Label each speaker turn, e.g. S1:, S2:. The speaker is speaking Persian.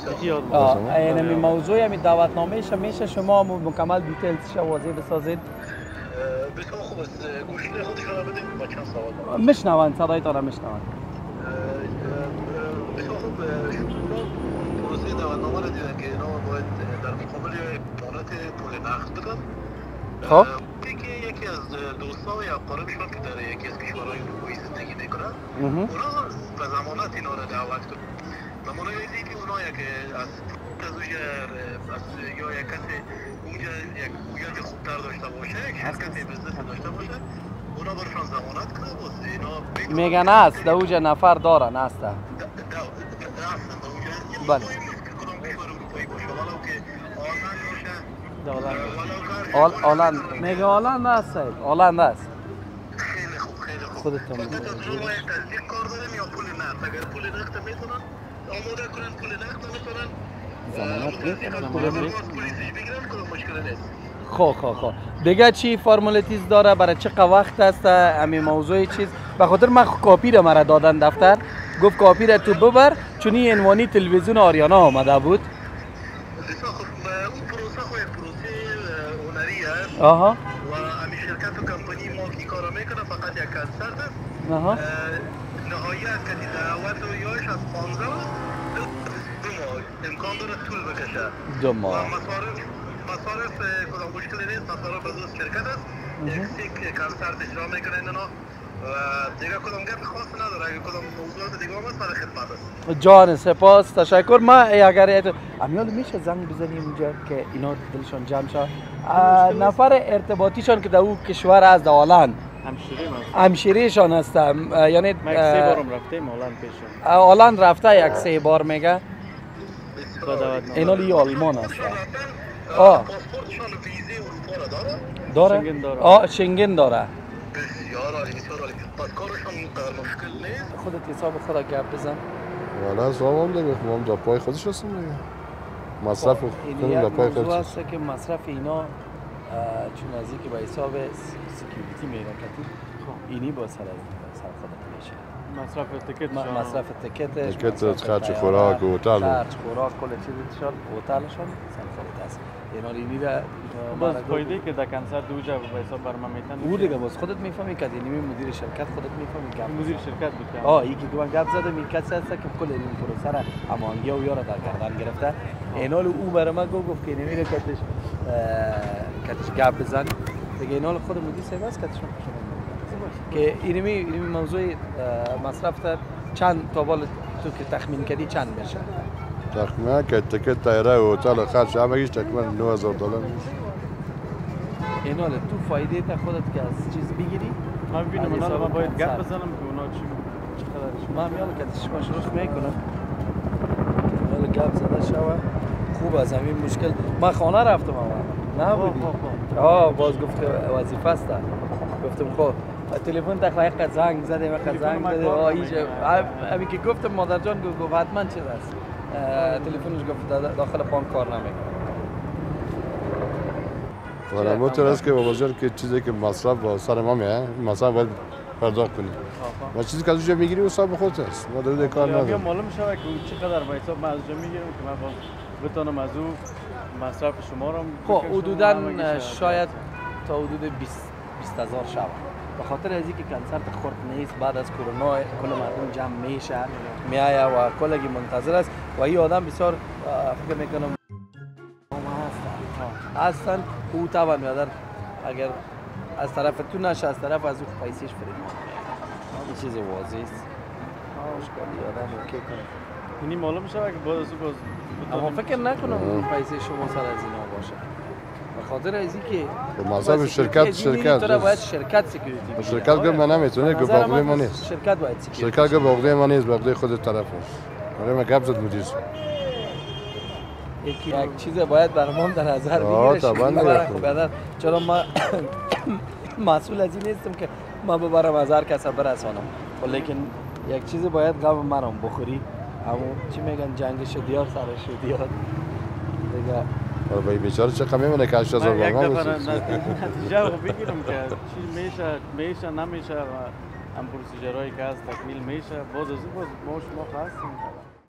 S1: این موضوع همی دعوتنامه میشه شما مکمل دیتیلز واضح بسازید.
S2: بسیار خوب است. گوشی خودشان را بدید با چند سوال.
S1: میشنوند صدایتان را میشنوند.
S2: بسیار خوب شما پروسه دعوتنامه را دیدن که اینا باید در مقابل امانت پول نقد بدن.
S1: خب
S2: یکی از دوستان یا اقاربشان که در یکی از کشورهای اروپایی زندگی میکنن اونا به ضمانت اینا را دعوت کنن. نمونه ایزی که اونا یک از یا یک کسی اونجا یک گویاج خوبتر داشته باشه، یک شرکت بزنس داشته باشه، اونا برشان ضمانت کنه باز اینا
S1: میگن است در اونجا نفر دارن است. بله. آلند میگه آلند است صاحب آلند است.
S2: خیلی خوب خیلی خوب.
S1: خودتون
S2: شما یک تصدیق کار داریم یا پول نقد؟ اگر پول نقد میتونن آماده کنن پول نقد میتونن
S1: ضمانت میتونن
S2: پول پلیسش بگیرن کدام مشکل نیست.
S1: خب دیگه چی فرمالیتیز داره برای چه وقت است همین موضوع چیز به خاطر من کاپی را مرا دادن دفتر گفت کاپی را تو ببر چون این عنوانی تلویزیون آریانا آمده بود.
S2: بسیار خوب. اون پروسه خو یک پروسه هنری است.
S1: آها.
S2: و همین شرکت و کمپانی ما که کار میکنه فقط یک کنسرت است.
S1: آها.
S2: نهایت که دعوت و یاش از 15 دو ماه امکان داره طول بکشه.
S1: 2 ماه.
S2: و مصارف کدام مشکلی نیست. مصارف از شرکت است. یک کنسرت اجرا میکنه اینا و دیگه کدام گپ خاص نداره. اگه کدام موضوعات دیگه هم هست برای خدمت است.
S1: جان سپاس تشکر. ما اگر امیال میشه زنگ بزنیم اونجا که اینا دلشان جمع شد نفر ارتباطیشان که در او کشور از هلند همشیریشان هستم یعنی
S3: ما یک 3 بارم رفتیم هلند پیشون
S1: هلند رفته یک 3 بار میگه اینا لی آلمان است.
S2: پاسپورتشان ویزه اروپا را داره؟
S3: شنگن داره.
S1: شنگن داره.
S2: بسیار عالی بسیار عالی. پس کارشان مشکل نیست.
S1: خودت حساب خدا گپ بزن.
S4: والا حسابم دیگه ما در پای خودش هستیم دیگه. مصرف کنیم در پای خودش.
S1: موضوع است که مصرف اینا چون نزدیک به حساب سکیوریتی میره کتی اینی با سر خودت میشه. مصرف تکت
S4: خرج خوراک و هتل
S1: خرج خوراک کل چیزشان هتلشان سر خودت است. اینا اینی
S3: باز فایده که در کنسرت دوجا به حساب برام میتن
S1: او دیگه باز خودت میفهمی که اینی مدیر شرکت خودت میفهمی که
S3: مدیر شرکت بود
S1: یکی که من گپ زدم این کسی هست که کل این پروسه را امانگی و یارا در گردن گرفته اینال او برای من گفت که نمیره کتش گپ بزن دیگه اینال خود مدیر صاحب است کتشون که اینمی موضوع مصرف چند تا بال تو که تخمین کردی چند میشه
S4: تخمین که تکت تایره و هتل خرج همگیش تقریبا $9000 میشه.
S1: اینال تو فایده تا خودت که از چیز بگیری
S3: من ببینم اونا باید گپ بزنم که اونا چقدرش
S1: من میام که تشما شروع میکنم ولی گپ زده شوه خوب از همین مشکل من خانه رفتم نه بودی باز گفت وظیفه است گفتم خب تلفن دقیقا زنگ زده همین که گفتم مادر جان گفت حتما چیز است تلفنش گفت داخل بانک کار نمیکنه
S4: والا موتور است که بابا جان که چیزی که مصرف با سر ما میه مصرف باید پرداخت کنی و چیزی که از اونجا میگیری حساب خودت است ما در کار نداریم
S3: معلوم شود که چقدر به حساب من از اونجا میگیرم که من بتونم از او مصرف شما رو
S1: خب حدودا شاید تا حدود 20000 شود به خاطر از اینکه کنسرت خرد نیست بعد از کرونا کل مردم جمع میشه میایه و کلگی منتظر است و این آدم بسیار فکر میکنم هستن او طبعا میادر اگر از طرف تو نشه از طرف از او پیسش فرید این چیز واضح است اشکالی آدم اوکی کنه
S3: اینی معلوم شود که باز
S1: اما فکر نکنم پیسه شما سر از اینا باشه به خاطر از اینکه
S4: مصرف شرکت
S1: تو باید شرکت سکیوریتی
S4: شرکت گفت من نمیتونه گفت باقی ما نیست
S1: شرکت باید سکیوریتی
S4: شرکت گفت باقی ما نیست باقی خود طرف است ولی من گپ زد مدیر
S1: یک چیز باید برام در نظر بگیرش چرا ما مسئول از این نیستم که ما ببرم از هر کس برسانم لیکن یک چیز باید غم منم بخوری اما چی میگن جنگ شدیار سر شدیار دیگه
S4: ولی بیچاره چه کمی میمونه که 8000
S3: یک دفعه نتیجه رو بگیرم که چی میشه نمیشه و هم پروسیجرهایی که هست تکمیل میشه باز از اون باز ما شما خواستیم